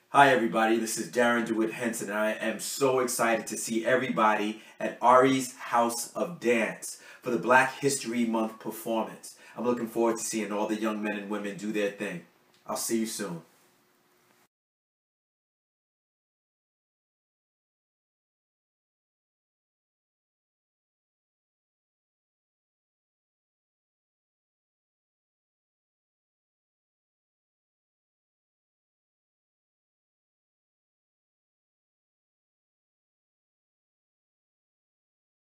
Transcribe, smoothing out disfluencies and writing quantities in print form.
Hi everybody, this is Darrin Henson and I am so excited to see everybody at Ari's House of Dance for the Black History Month performance. I'm looking forward to seeing all the young men and women do their thing. I'll see you soon.